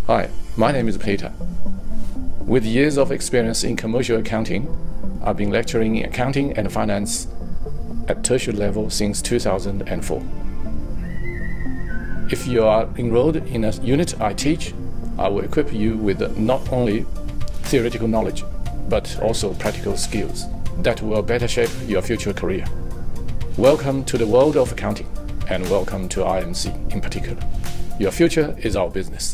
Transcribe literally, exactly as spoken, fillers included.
Hi, my name is Peter. With years of experience in commercial accounting, I've been lecturing in accounting and finance at tertiary level since two thousand four. If you are enrolled in a unit I teach, I will equip you with not only theoretical knowledge, but also practical skills that will better shape your future career. Welcome to the world of accounting, and welcome to I M C in particular. Your future is our business.